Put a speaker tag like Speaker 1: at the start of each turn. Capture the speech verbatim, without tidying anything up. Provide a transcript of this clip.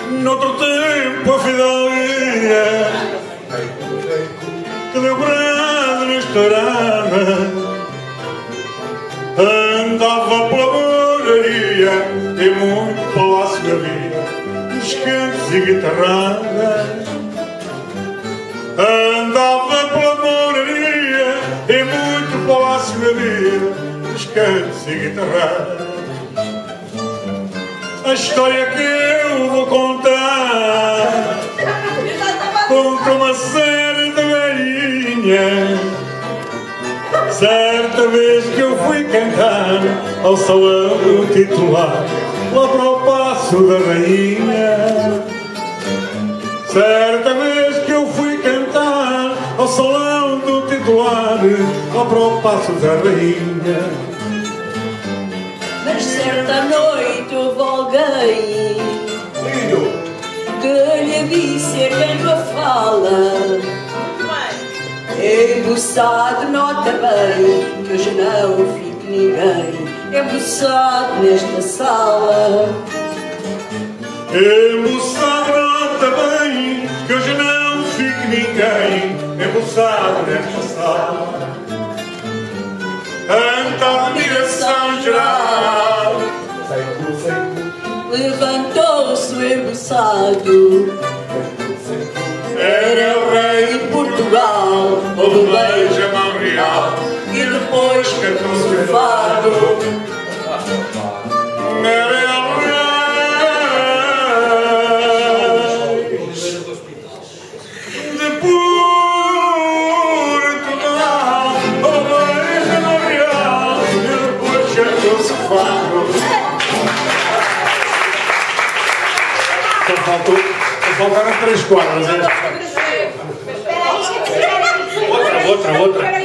Speaker 1: Noutro tempo a fidelidade que deu brado na estrada, andava pela moraria e muito palácio havia nos cantos e guitarradas. Andava pela moraria e muito palácio havia nos cantos e guitarradas. A história que eu vou contar contra uma certa velhinha. Certa vez que eu fui cantar ao salão do titular, lá para o Paço da Rainha. Certa vez que eu fui cantar ao salão do titular, lá para o Paço da Rainha.
Speaker 2: Mas certa noite houve alguém que lhe disse a quem me fala: embuçado, nota bem, que hoje não fique ninguém embuçado nesta sala.
Speaker 1: Embuçado, nota bem, que hoje não fique ninguém embuçado nesta sala. Anta a admiração geral,
Speaker 2: levantou-se o embuçado. Era o rei de Portugal,
Speaker 1: houve um beijo a mão real
Speaker 2: e depois cantou-se o fado.
Speaker 1: Era o rei de Portugal, houve um beijo a mão real e depois cantou-se o fado. Só faltou, só faltaram três quadras, é? Outra, outra, outra.